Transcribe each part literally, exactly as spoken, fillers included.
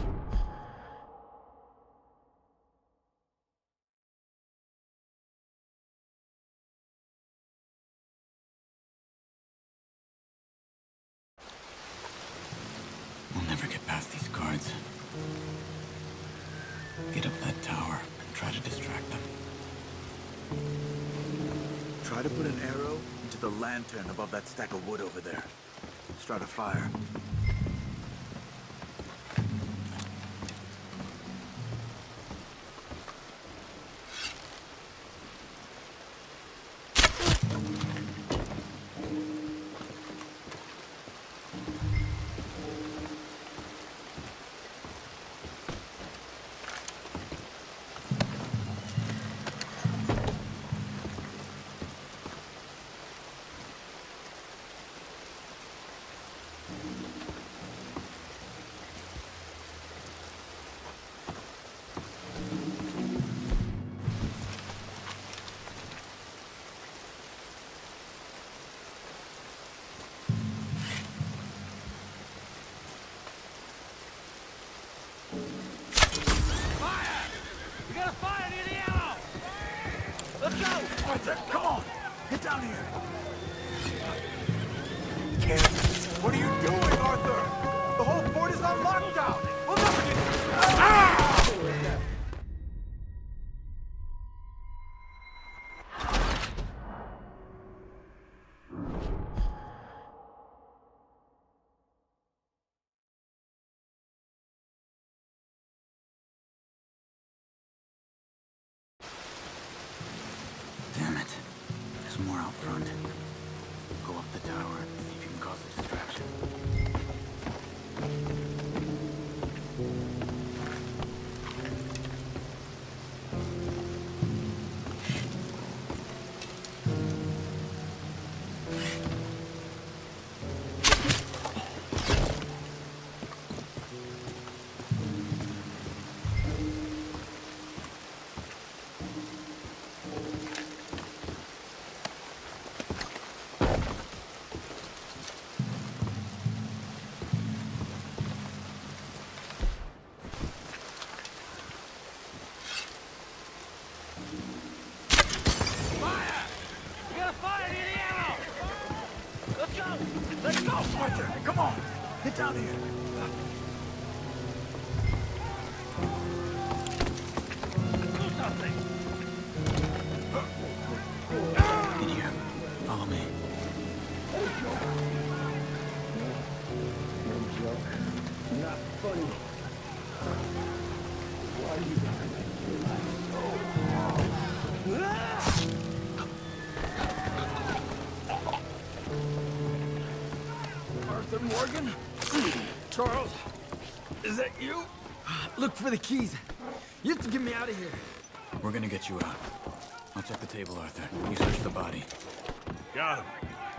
We'll never get past these guards. Get up that tower and try to distract them. Try to put an arrow into the lantern above that stack of wood over there. Start a fire. Arthur, come on! Get down here! Can't. What are you doing, Arthur? The whole fort is on lockdown! We'll never get... Ah! Damn it. There's more out front. Go up the tower and see if you can cause a distraction. Arthur, come on! Get down here! Do something! In here. Follow me. No joke. Not funny. Why you gotta make your life so hard? Arthur Morgan? Charles? Is that you? Look for the keys. You have to get me out of here. We're gonna get you out. I'll check the table, Arthur. You search the body. Got him.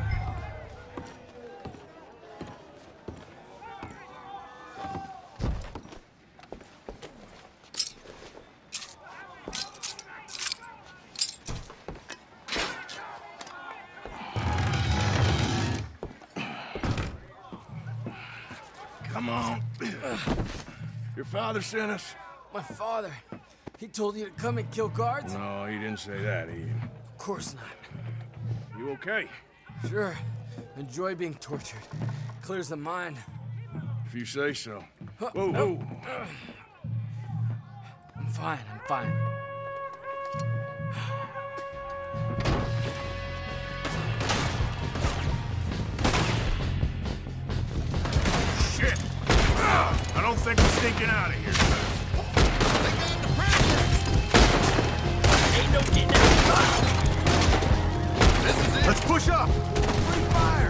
Come on. Your father sent us? My father. He told you to come and kill guards? No, he didn't say that, Ian. Of course not. You okay? Sure. Enjoy being tortured. Clears the mind. If you say so. Huh, Whoa, no. whoa. I'm fine, I'm fine. Shit! I don't think we're sneaking out of here. Ain't no getting out. This is it. Let's push up! Free fire!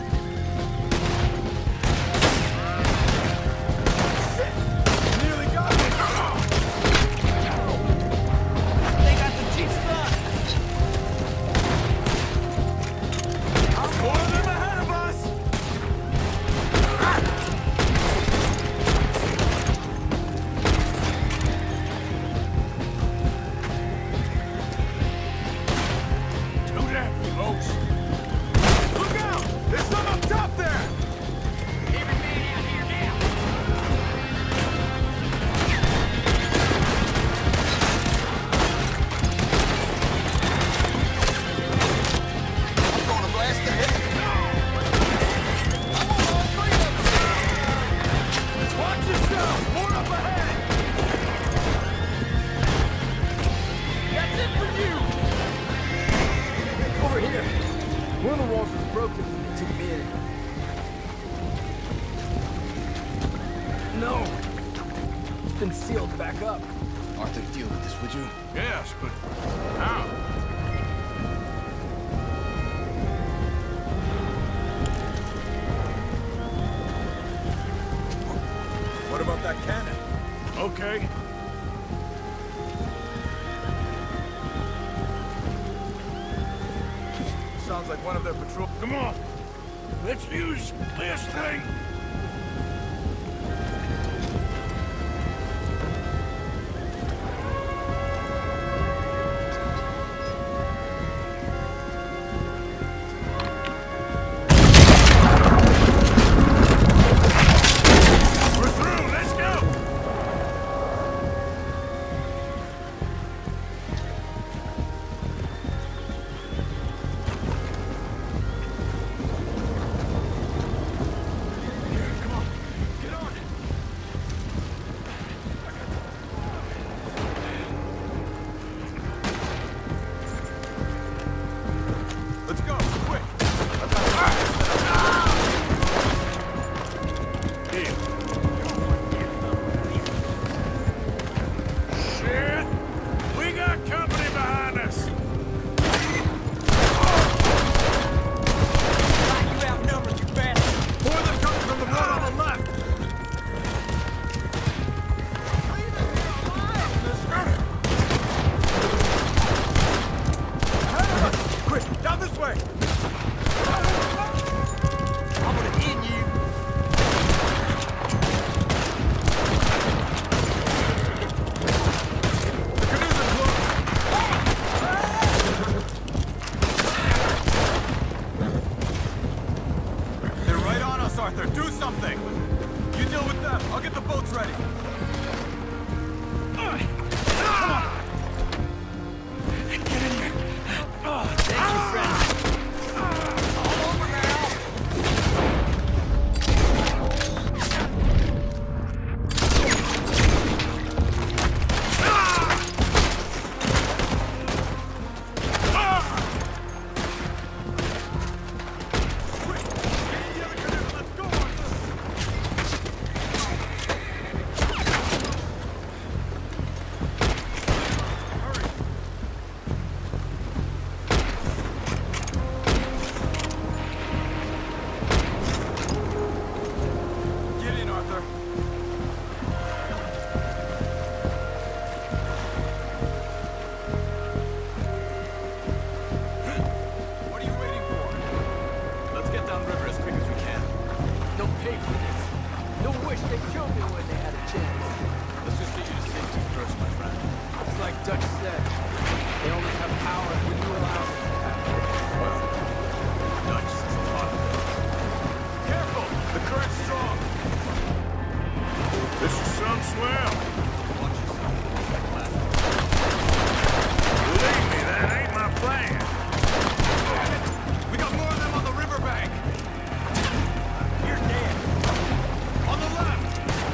Shit! Nearly got me! They got the chief's son. More of them ahead of us! Do that, folks. Look out! been sealed back up. Arthur, deal with this, would you? Yes, but how? What about that cannon? Okay. Sounds like one of their patrol... Come on. Let's use this thing. Let's go, quick! Here. Shit! We got company behind us! You outnumbered, you bastard! More than coming from the one on the left! Quick, down this way! I'm gonna hit you! The canoes are closed! They're right on us, Arthur. Do something! You deal with them. I'll get the boats ready. Thank you, friend. All over now! Quick! Get in the other canoe. Let's go, Arthur! Hurry! Get in, Arthur. What are you waiting for? Let's get downriver as quick as we can. Don't pay for this. No wish they killed me when they had a chance. Let's just get you to safety first, my friend. It's like Dutch said. They only have power when you allow them to have it. Well, Dutch is a lot of it. Careful! The current's strong. This is some swell. Watch yourself. Like last time. Believe me, that ain't my plan. We got more of them on the riverbank. You're dead. On the left.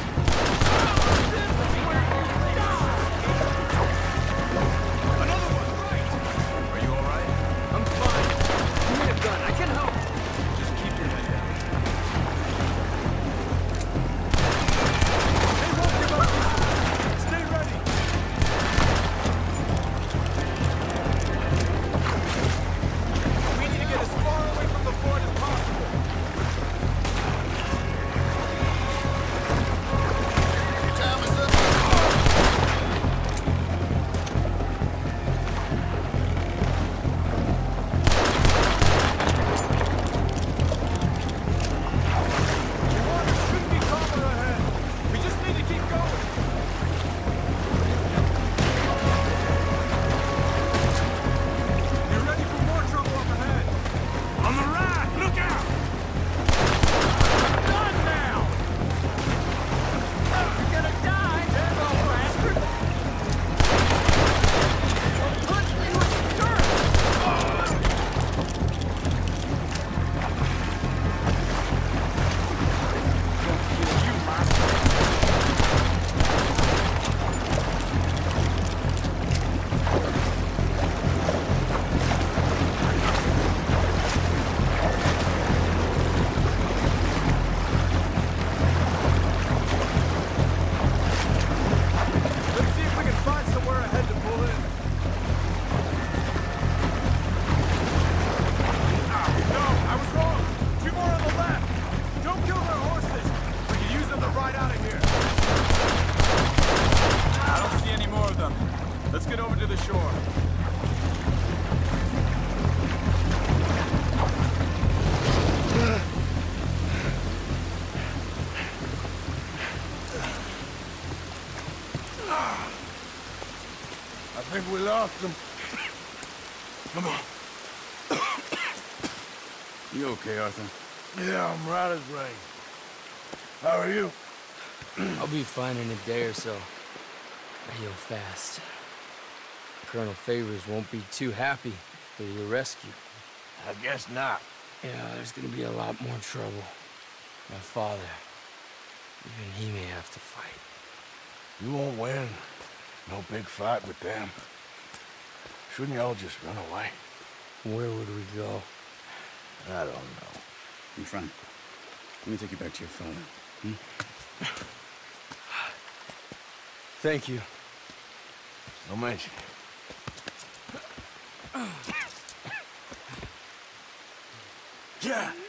Another one, right. Are you all right? I'm fine. Give me a gun. I can help. Just keep your head down. They won't give up easily. Stay ready. I think we lost him. Come on. You okay, Arthur? Yeah, I'm right as rain. How are you? I'll be fine in a day or so. I heal fast. Colonel Favors won't be too happy with your rescue. I guess not. Yeah, there's gonna be a lot more trouble. My father, even he may have to fight. You won't win. No big fight with them. Shouldn't y'all just run away? Where would we go? I don't know. In front. Let me take you back to your father. Hmm? Thank you. No mention. Yeah.